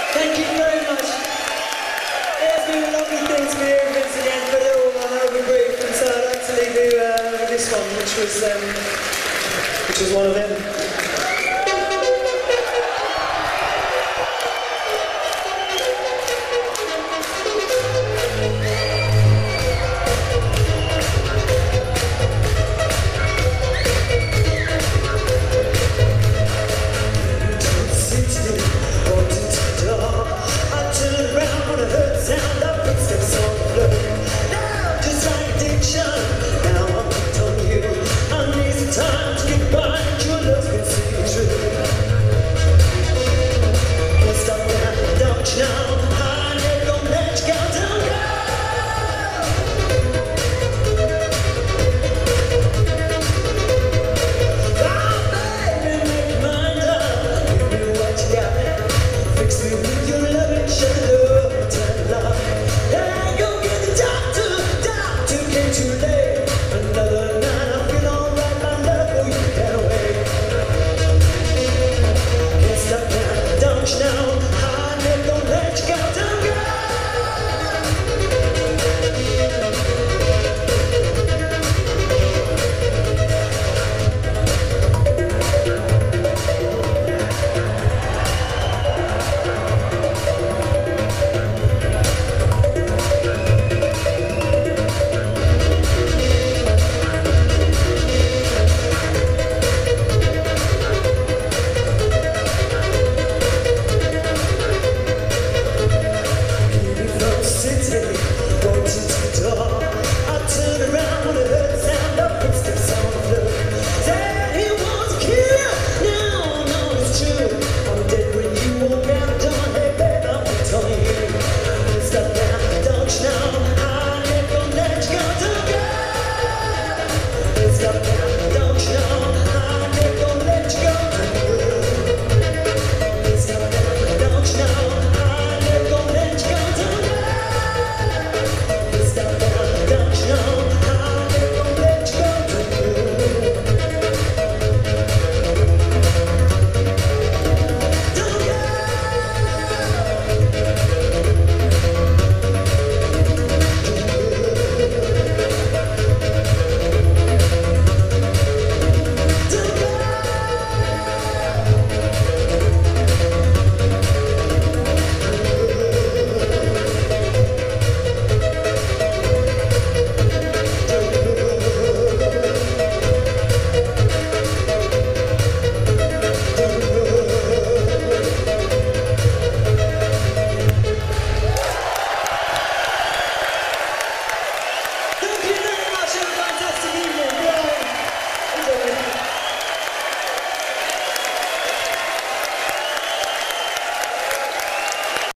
Thank you very much. It has been a lovely thing to be here once again for a little while. I've been grateful, so I'd like to leave you with this one, which was one of them.